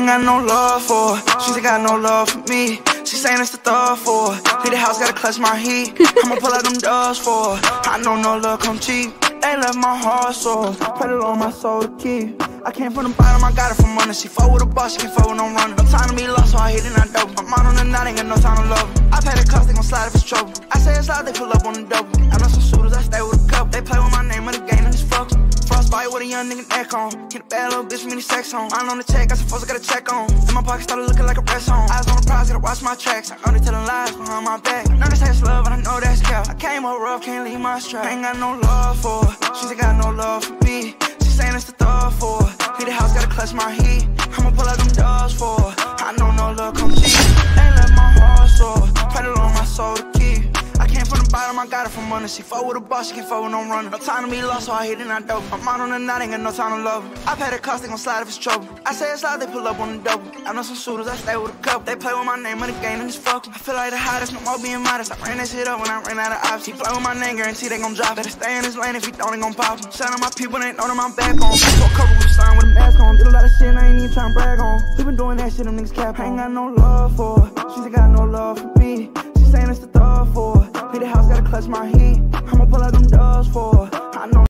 got no love for her. She ain't got no love for me. She saying it's the thug for her. Leave the house, gotta clutch my heat. I'ma pull out them doors for her. I know no love come cheap. They left my heart sore. Pray it on my soul to keep. I came from the bottom, I got it from under. She fuck with a boss, she can fuck with no runner. No time to be lost, so I hit it, not dope. I'm out on the night, ain't got no time to love her. I pay the cost, they gon' slide if it's trouble. I say it's loud, they pull up on the double. I know some shooters, I stay with a couple. They play with my name, of the game, and it's fuck. Frostbite with a young nigga neck on. Hit a bad little bitch, mini sex on. I'm on the check, got some folks I gotta check on. And my pocket started looking like a press on. Eyes on the prize, gotta watch my tracks. I know they telling lies behind my back. I know this takes love, and I know that's cap. I came up rough, can't leave my strap. Ain't got no love for her. She ain't got no love for me. She saying it's the thug for her. Leave the house, gotta clutch my heat. I'ma pull out them doors for her. I know no love come cheap. They left my heart sore. Pray it on my soul to keep. I came from the bottom, I got it from under. She fuck with a boss, she can fuck with no runner. No time to be lost, so I hit it, not dope. I'm out on the night, ain't got no time to love her. I pay the cost, they gon' slide if it's trouble. I say it's loud, they pull up on the double. I know some shooters, I stay with a couple. They play with my name, money game, and it's fuck. I feel like the hottest, no more being modest. I ran that shit up when I ran out of options. He play with my name, guarantee they gon' drop. Better stay in his lane, if he don't, they gon' pop him. Shout out my people, they know that I'm back on. So a couple with a sign with a mask on. Did a lot of shit, I ain't even tryna brag on. We been doing that shit, them niggas cap. I ain't got no love for her. She ain't got no love for me. She saying it's the thug for her. Leave the house, gotta clutch my heat. I'ma pull out them doors for her. I know